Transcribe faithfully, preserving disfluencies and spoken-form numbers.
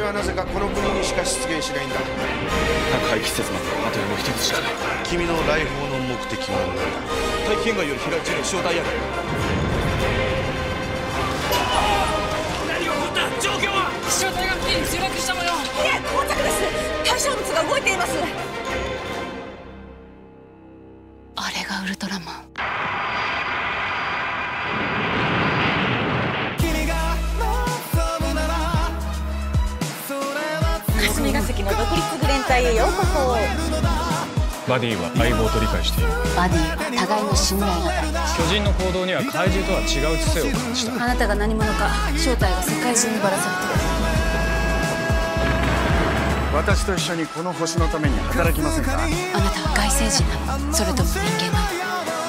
はなぜかこの国にしか出現しないんだ。 宅配季節まであともう一つしかない。 君の来訪の目的は何だ。 大気圏外より飛来中の正体や。 何が起こった？状況は？飛翔体が付近に墜落した模様。いえ、膠着です。対象物が動いています。 あれがウルトラマン。 霞が関の独立グレン隊へようこそ。 バディは相棒と理解している。 バディは互いの信頼係。 巨人の行動には怪獣とは違う知性を感じた。 あなたが何者か正体が世界中にばらされてる。 私と一緒にこの星のために働きませんか？ あなたは外星人なの？それとも人間なの？